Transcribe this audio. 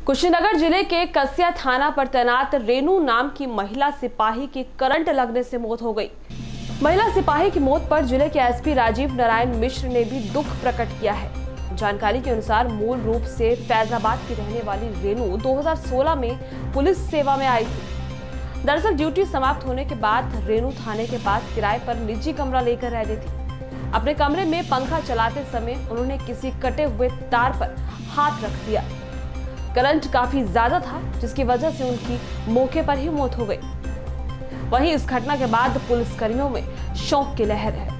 कुशीनगर जिले के कसिया थाना पर तैनात रेनू नाम की महिला सिपाही की करंट लगने से मौत हो गई। महिला सिपाही की मौत पर जिले के एसपी राजीव नारायण मिश्र ने भी दुख प्रकट किया है। जानकारी के अनुसार मूल रूप से फैजाबाद की रहने वाली रेनू 2016 में पुलिस सेवा में आई थी। दरअसल ड्यूटी समाप्त होने के बाद रेनू थाने के पास किराए पर निजी कमरा लेकर रहती थी। अपने कमरे में पंखा चलाते समय उन्होंने किसी कटे हुए तार पर हाथ रख दिया। करंट काफी ज्यादा था, जिसकी वजह से उनकी मौके पर ही मौत हो गई। वहीं इस घटना के बाद पुलिसकर्मियों में शोक की लहर है।